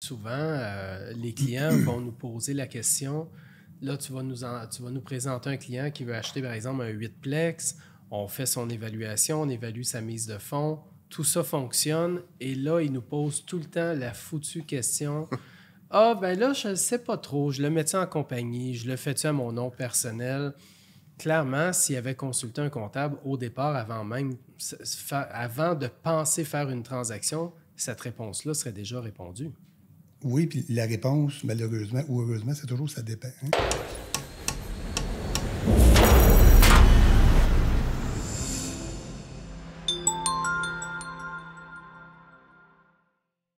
souvent, les clients vont nous poser la question. Là, tu vas nous présenter un client qui veut acheter, par exemple, un 8-plex. On fait son évaluation, on évalue sa mise de fonds. Tout ça fonctionne. Et là, il nous pose tout le temps la foutue question. Ah, ben là, je ne sais pas trop. Je le mets-tu en compagnie? Je le fais-tu à mon nom personnel? Clairement, s'il avait consulté un comptable au départ, avant de penser faire une transaction, cette réponse-là serait déjà répondue. Oui, puis la réponse, malheureusement ou heureusement, c'est toujours ça dépend. Hein?